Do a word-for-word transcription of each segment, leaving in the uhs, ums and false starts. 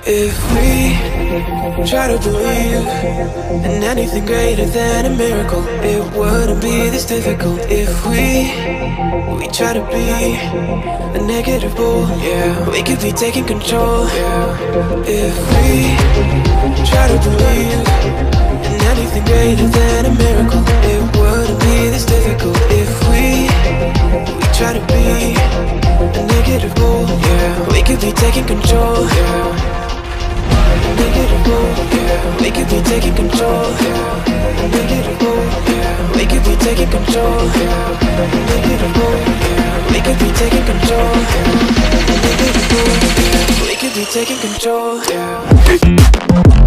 If we try to believe in anything greater than a miracle, it wouldn't be this difficult. If we we try to be a negative bull, yeah, we could be taking control, yeah. If we try to believe in anything greater than a miracle, it wouldn't be this difficult. If we we try to be a negative bull, yeah, we could be taking control, yeah. Negative bull, yeah, we could be taking control, yeah. Negative bull, yeah, we could be taking control, yeah. Negative bull, yeah, we could be taking control, yeah. Negative bull, yeah, we could be taking control, yeah.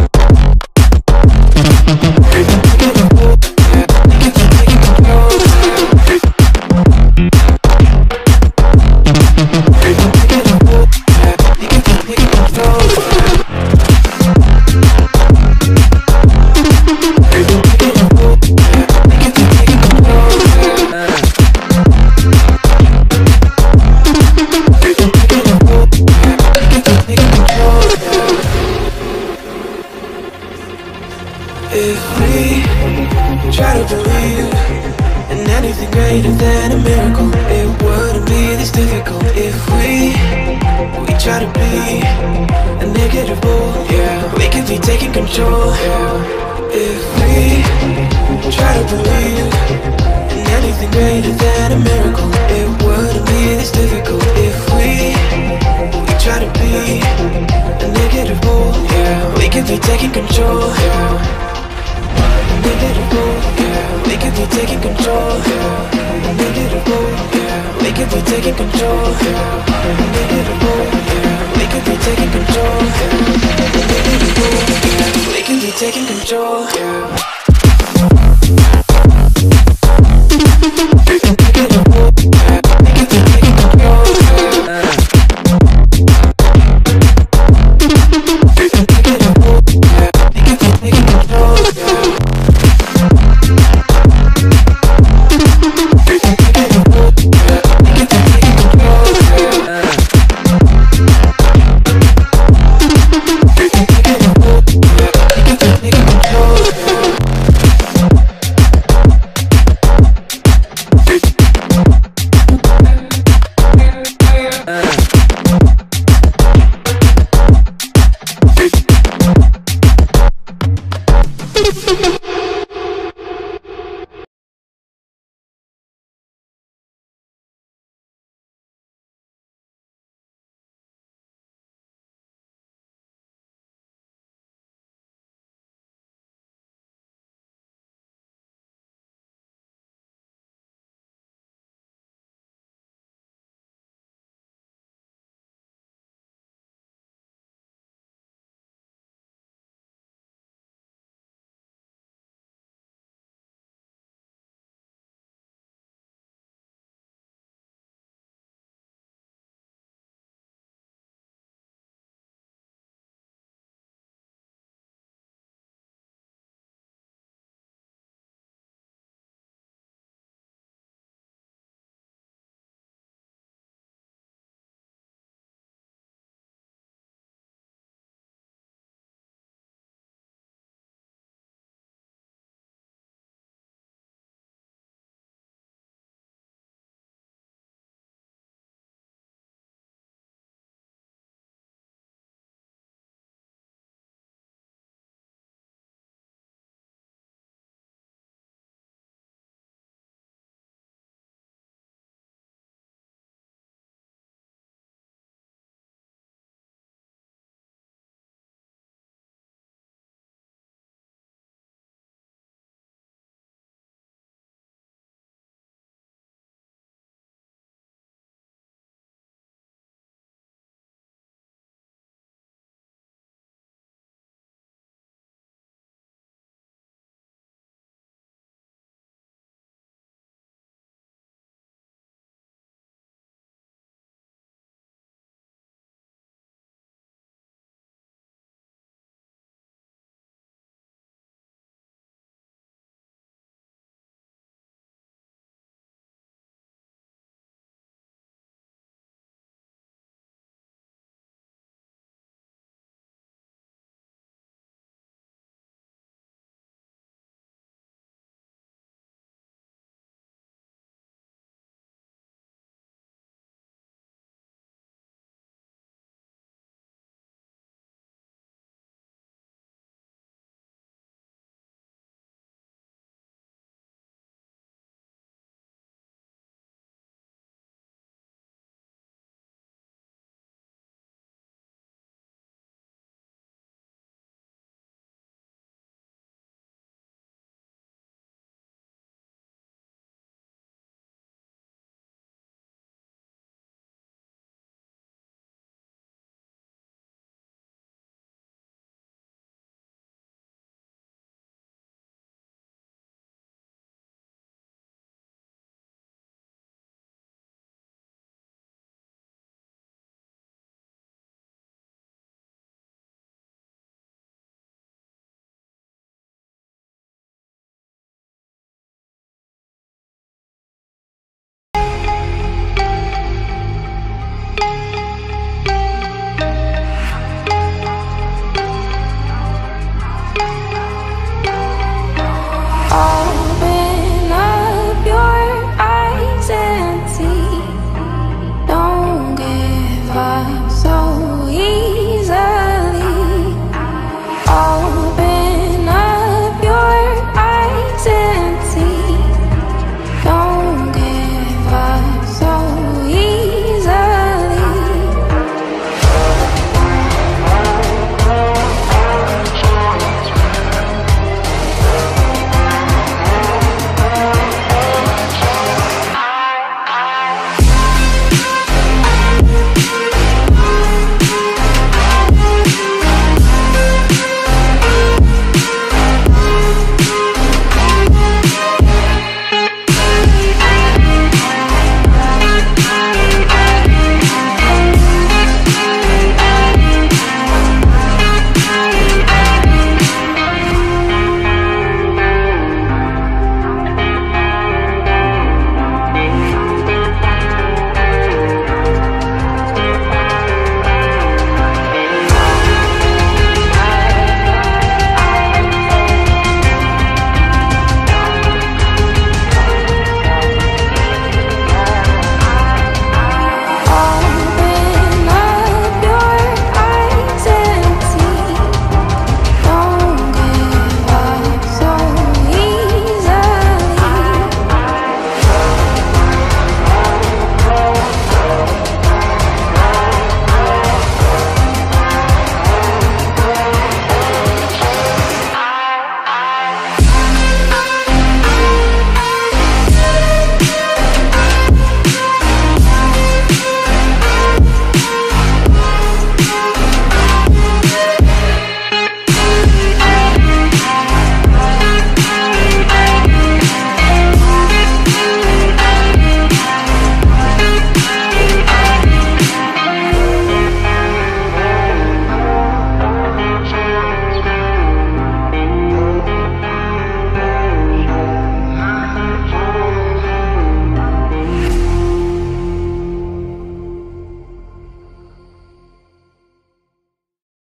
If we try to believe in anything greater than a miracle, it wouldn't be this difficult. If we we try to be a negative bull, yeah, we could be taking control, yeah. If we try to believe in anything greater than a miracle, it wouldn't be this difficult. If we we try to be a negative bull, yeah, we could be taking control, yeah. Negative bull, yeah, we could be taking control, yeah. Negative bull, yeah, we could be taking control, yeah. Negative bull, yeah, we could be taking control, yeah. Negative bull, yeah, we could be taking control, yeah. Uh